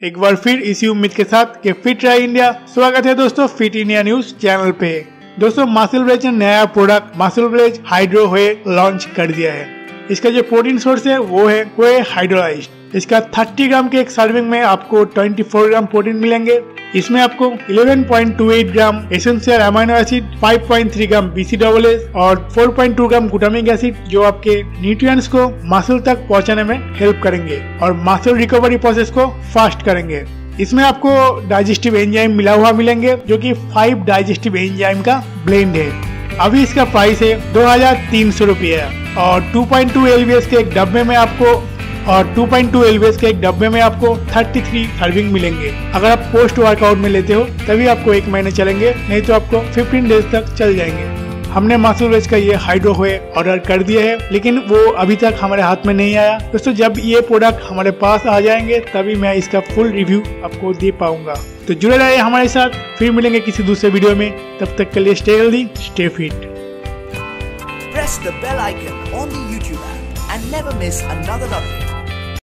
एक बार फिर इसी उम्मीद के साथ कि फिट रहा इंडिया। स्वागत है दोस्तों फिट इंडिया न्यूज चैनल पे। दोस्तों मसल ब्लेज ने नया product Muscle Blaze hydro whey launch कर दिया है। इसका जो प्रोटीन सोर्स है वो है व्हे हाइड्रोलाइज्ड। इसका 30 ग्राम के एक सर्विंग में आपको 24 ग्राम प्रोटीन मिलेंगे। इसमें आपको 11.28 gram essential amino acid, 5.3 gram BCAAs और 4.2 ग्राम ग्लूटामिक एसिड जो आपके न्यूट्रिएंट्स को मसल तक पहुंचाने में हेल्प करेंगे और मसल रिकवरी प्रोसेस को फास्ट करेंगे। इसमें आपको डाइजेस्टिव एंजाइम मिला हुआ मिलेंगे जो कि 5 डाइजेस्टिव एंजाइम का ब्लेंड है। अभी इसका प्राइस है 2300 रुपये और 2.2 LBS के एक डब्बे में आपको 33 सर्विंग मिलेंगे। अगर आप पोस्ट वर्कआउट में लेते हो तभी आपको 1 महीने चलेंगे, नहीं तो आपको 15 डेज तक चल जाएंगे। हमने मसल ब्लेज का ये हाइड्रो व्हे ऑर्डर कर दिया है, लेकिन वो अभी तक हमारे हाथ में नहीं आया। दोस्तों जब ये प्रोडक्ट हमारे पास आ जाएंगे तभी मैं इसका फुल रिव्यू आपको दे पाऊंगा। तो जुड़े रहिए हमारे साथ, फिर मिलेंगे किसी दूसरे वीडियो में। तब तक के लिए stay healthy, stay fit. Press the bell icon on the YouTube app and never miss another update.